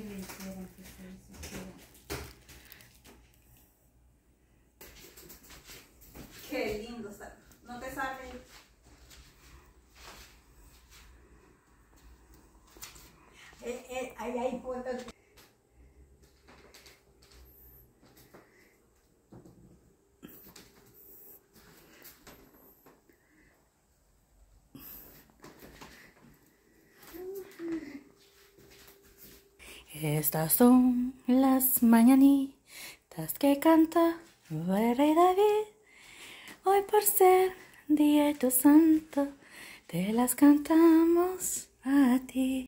le hicieron que se hiciera. Qué lindo está. No te sale. Ahí hay fotos. Estas son las mañanitas que canta el rey David. Hoy por ser día de tu santo, te las cantamos.